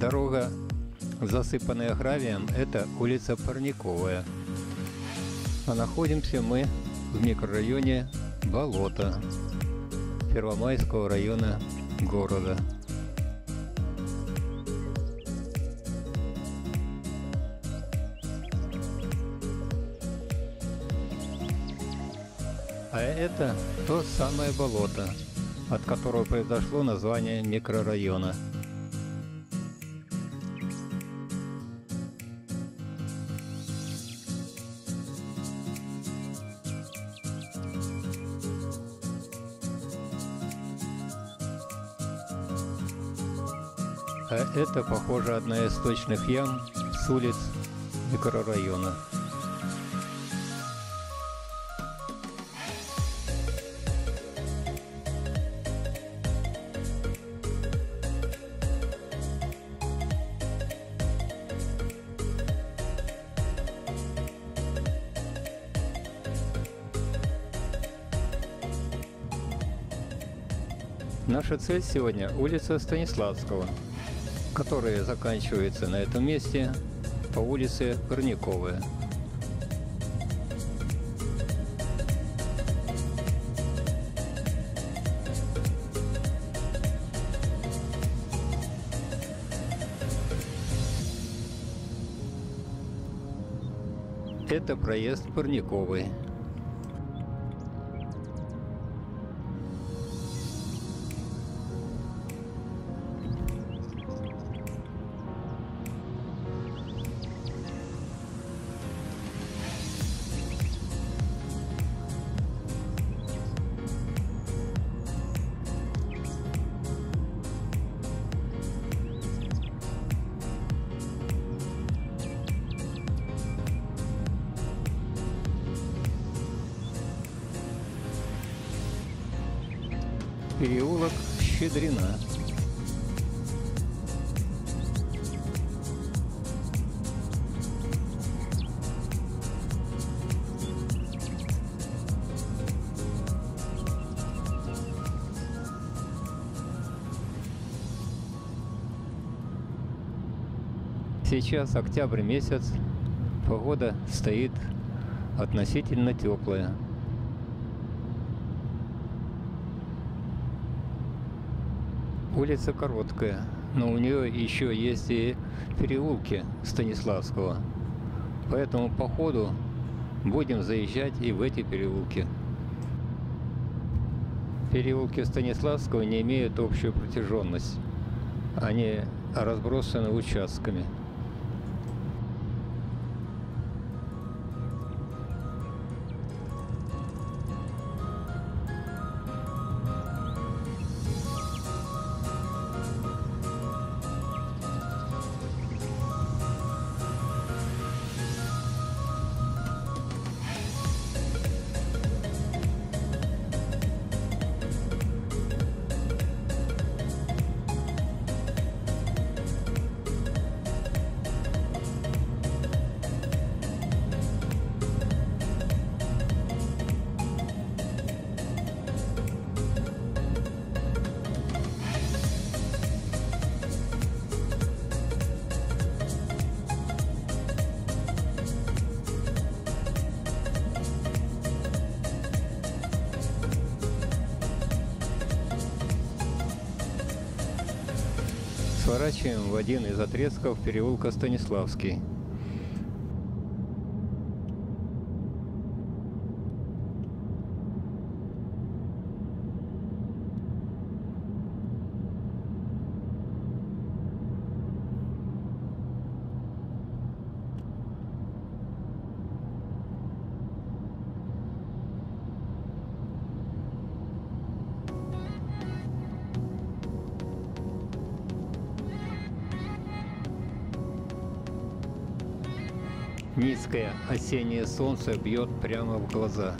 Дорога, засыпанная гравием, это улица Парниковая. А находимся мы в микрорайоне Болото Первомайского района города. А это то самое болото, от которого произошло название микрорайона. А это, похоже, одна из сточных ям с улиц микрорайона. Наша цель сегодня – улица Станиславского, которая заканчивается на этом месте по улице Парниковая. Это проезд Парниковой. Переулок Щедрина. Сейчас октябрь месяц, погода стоит относительно теплая. Улица короткая, но у нее еще есть и переулки Станиславского. Поэтому по ходу будем заезжать и в эти переулки. Переулки Станиславского не имеют общую протяженность. Они разбросаны участками. Сворачиваем в один из отрезков переулка Станиславский. Низкое осеннее солнце бьет прямо в глаза.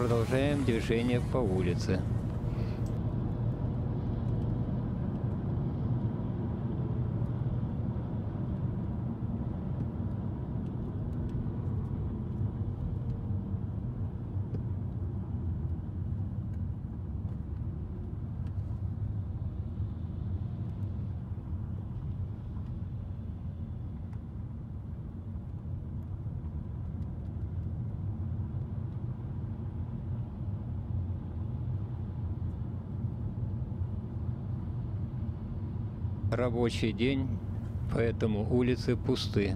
продолжаем движение по улице. Рабочий день, поэтому улицы пусты.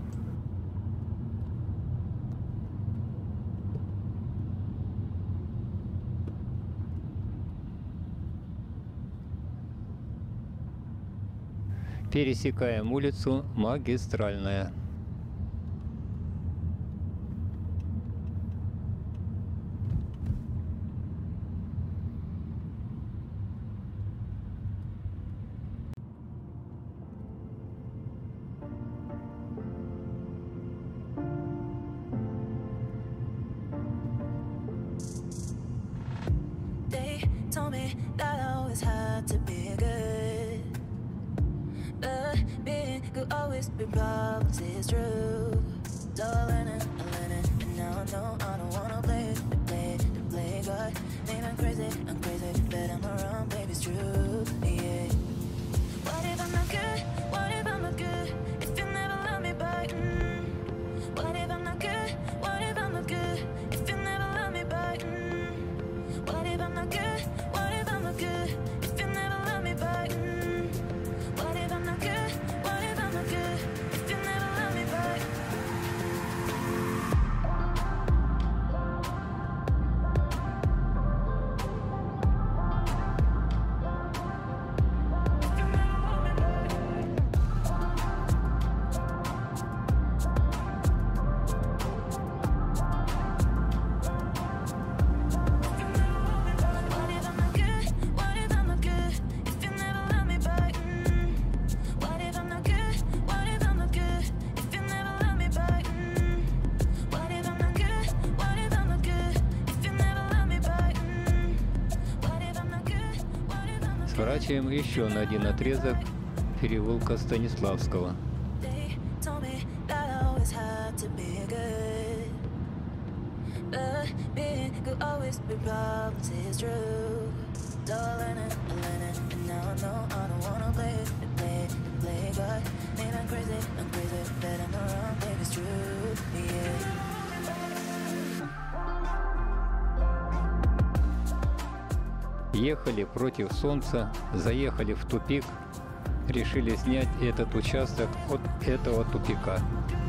Пересекаем улицу Магистральная. Told me that I always had to be good, but being good always been problems, it's true. So I learned it, and now I know I don't wanna play God. Maybe I'm crazy, but I'm around, baby, it's true, yeah. What if I'm not good? What if I'm not good? If you never love me back, What if I'm not good? What if I'm not good? If you never love me back, What if I'm not good? What if I'm not good? If you never love me back, What if I'm not good? What if I'm not good? If you never love me back. Сворачиваем еще на один отрезок переулка Станиславского. Ехали против солнца, заехали в тупик, решили снять этот участок от этого тупика.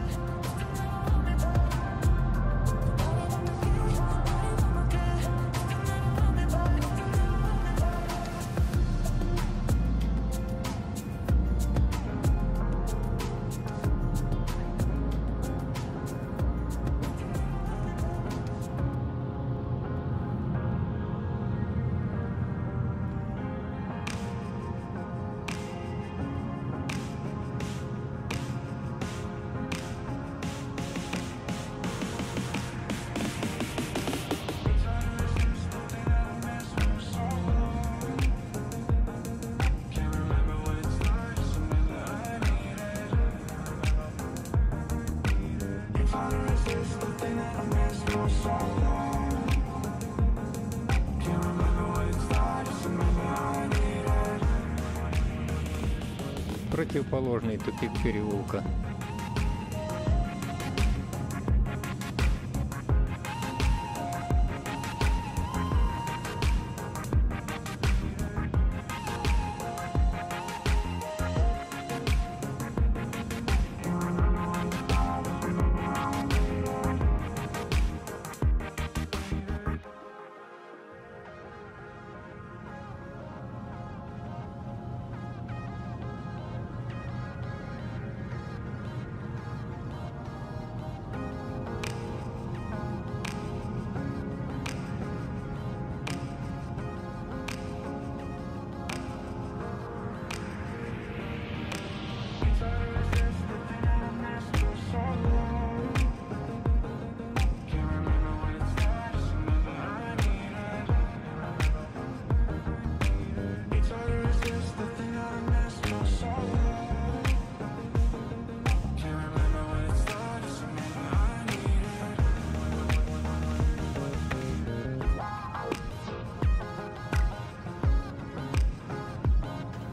Противоположный тупик переулка.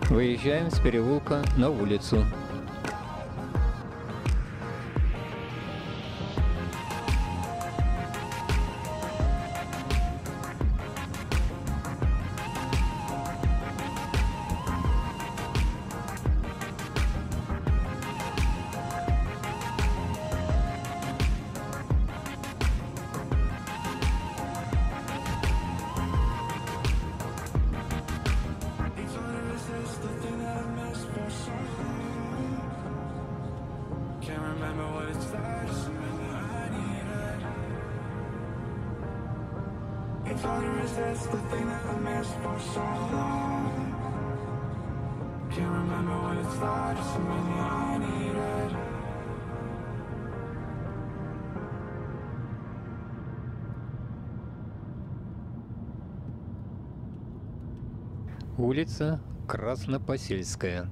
Выезжаем с переулка на улицу. It's hard to resist the thing that I missed for so long. Can't remember what it's like, just a minute I need it. Улица Краснопосельская.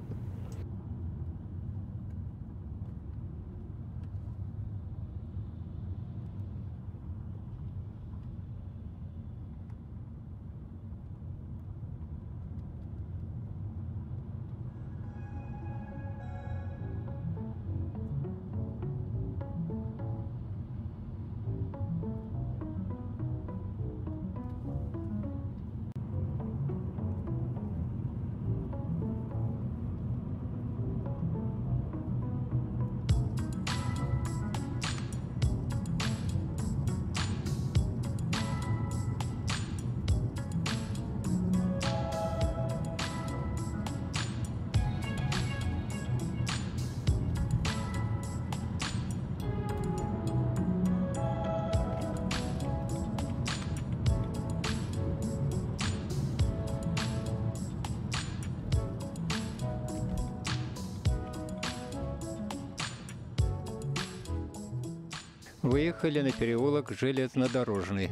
Выехали на переулок Железнодорожный.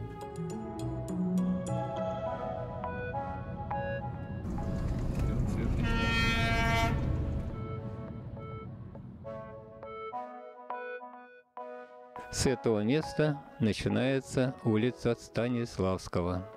С этого места начинается улица Станиславского.